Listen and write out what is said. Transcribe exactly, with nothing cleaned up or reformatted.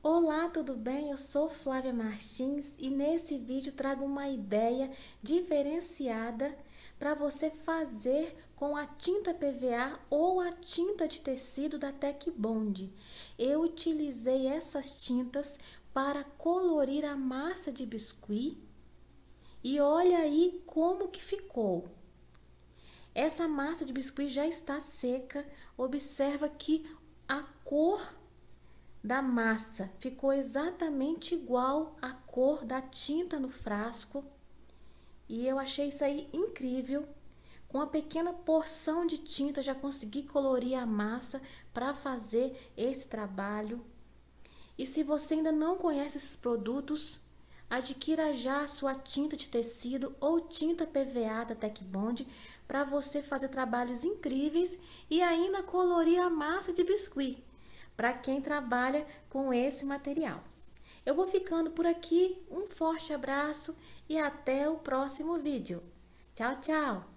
Olá, tudo bem? Eu sou Flávia Martins e nesse vídeo trago uma ideia diferenciada para você fazer com a tinta P V A ou a tinta de tecido da Tec Bond. Eu utilizei essas tintas para colorir a massa de biscuit e olha aí como que ficou. Essa massa de biscuit já está seca, observa que a cor da massa ficou exatamente igual à cor da tinta no frasco e eu achei isso aí incrível. Com uma pequena porção de tinta já consegui colorir a massa para fazer esse trabalho. E se você ainda não conhece esses produtos, adquira já a sua tinta de tecido ou tinta P V A da Tec Bond para você fazer trabalhos incríveis e ainda colorir a massa de biscuit para quem trabalha com esse material. Eu vou ficando por aqui, um forte abraço e até o próximo vídeo. Tchau, tchau!